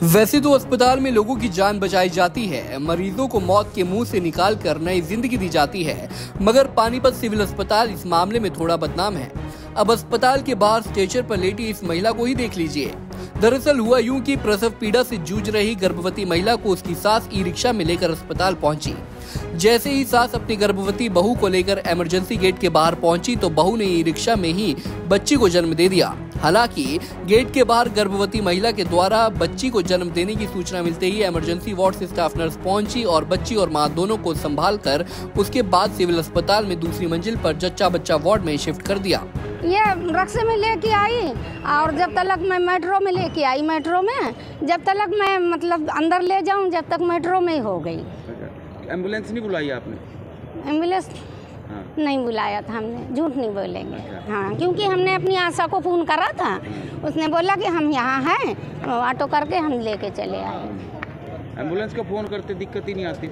वैसे तो अस्पताल में लोगों की जान बचाई जाती है, मरीजों को मौत के मुंह से निकाल कर नई जिंदगी दी जाती है, मगर पानीपत सिविल अस्पताल इस मामले में थोड़ा बदनाम है। अब अस्पताल के बाहर स्ट्रेचर पर लेटी इस महिला को ही देख लीजिए। दरअसल हुआ यूं कि प्रसव पीड़ा से जूझ रही गर्भवती महिला को उसकी सास ई रिक्शा में लेकर अस्पताल पहुंची। जैसे ही सास अपनी गर्भवती बहू को लेकर इमरजेंसी गेट के बाहर पहुंची तो बहू ने ई रिक्शा में ही बच्ची को जन्म दे दिया। हालांकि गेट के बाहर गर्भवती महिला के द्वारा बच्ची को जन्म देने की सूचना मिलते ही इमरजेंसी वार्ड से स्टाफ नर्स पहुंची और बच्ची और मां दोनों को संभालकर उसके बाद सिविल अस्पताल में दूसरी मंजिल पर जच्चा बच्चा वार्ड में शिफ्ट कर दिया। ये रिक्शे में लेके आई और जब तक मैं मेट्रो में लेके आई, मेट्रो में जब तक मैं मतलब अंदर ले जाऊं जब तक मेट्रो में ही हो गई। एम्बुलेंस नहीं बुलाई आपने? एम्बुलेंस नहीं बुलाया था हमने, झूठ नहीं बोलेंगे। हाँ, क्योंकि हमने अपनी आशा को फ़ोन करा था, उसने बोला कि हम यहाँ हैं, ऑटो करके हम लेके चले आए। एम्बुलेंस का फ़ोन करते दिक्कत ही नहीं आती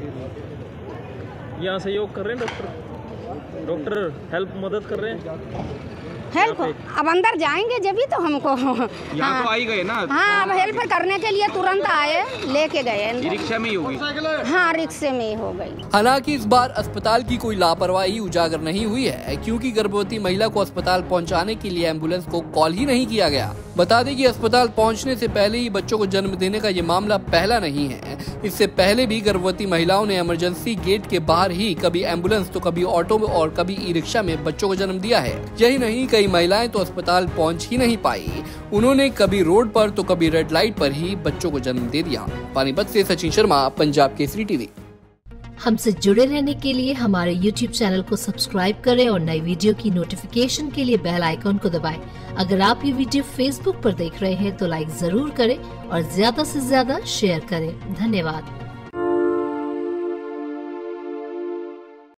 फिर? यहाँ सहयोग कर रहे हैं डॉक्टर हेल्प मदद कर रहे हैं। हेल्प अब अंदर जाएंगे जब भी तो हमको यहाँ तो आ ही गए ना। हाँ, अब हेल्प करने के लिए तुरंत आए, लेके गए। रिक्शा में ही होगी? हाँ, रिक्शे में ही हो गई। हालांकि इस बार अस्पताल की कोई लापरवाही उजागर नहीं हुई है, क्योंकि गर्भवती महिला को अस्पताल पहुंचाने के लिए एम्बुलेंस को कॉल ही नहीं किया गया। बता दें कि अस्पताल पहुंचने से पहले ही बच्चों को जन्म देने का ये मामला पहला नहीं है। इससे पहले भी गर्भवती महिलाओं ने इमरजेंसी गेट के बाहर ही कभी एम्बुलेंस तो कभी ऑटो में और कभी ई रिक्शा में बच्चों को जन्म दिया है। यही नहीं, कई महिलाएं तो अस्पताल पहुंच ही नहीं पाई, उन्होंने कभी रोड पर तो कभी रेड लाइट पर ही बच्चों को जन्म दे दिया। पानीपत से सचिन शर्मा, पंजाब केसरी टीवी। हमसे जुड़े रहने के लिए हमारे YouTube चैनल को सब्सक्राइब करें और नई वीडियो की नोटिफिकेशन के लिए बेल आइकॉन को दबाएं। अगर आप ये वीडियो Facebook पर देख रहे हैं तो लाइक जरूर करें और ज्यादा से ज्यादा शेयर करें। धन्यवाद।